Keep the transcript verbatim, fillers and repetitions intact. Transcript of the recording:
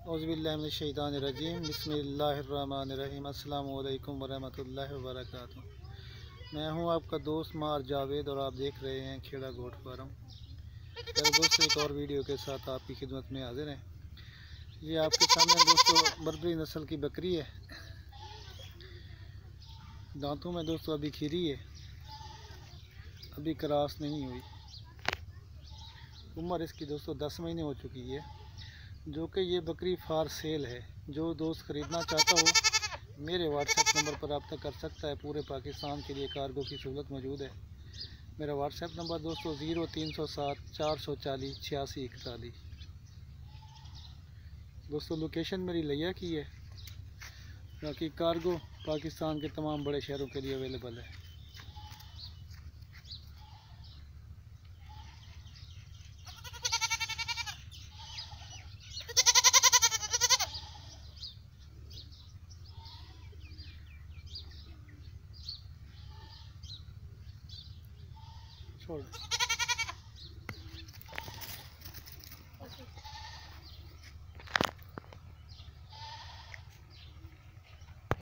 औज़ुबिल्लाहिमिनश्शैतानिर्रजीम बिस्मिल्लाहिर्रहमानिर्रहीम अस्सलामु अलैकुम वरहमतुल्लाहि वबरकातुहू। मैं हूं आपका दोस्त मार जावेद और आप देख रहे हैं खेड़ा गोट फार्म। मेरे दोस्तों एक और वीडियो के साथ आपकी खिदमत में हाजिर हैं। ये आपके सामने दोस्तों बर्बरी नस्ल की बकरी है। दांतों में दोस्तों अभी खीरी है, अभी क्रॉस नहीं हुई। उम्र इसकी दोस्तों दस महीने हो चुकी है। जो कि ये बकरी फार सेल है। जो दोस्त ख़रीदना चाहता हो मेरे व्हाट्सएप नंबर पर रब्ता कर सकता है। पूरे पाकिस्तान के लिए कार्गो की सहूलत मौजूद है। मेरा व्हाट्सएप नंबर दोस्तों ज़ीरो तीन सौ सात चार सौ चालीस छियासी इकतालीस। दोस्तों लोकेशन मेरी लिया की है, बाकी कार्गो पाकिस्तान के तमाम बड़े शहरों के लिए अवेलेबल है। छोड़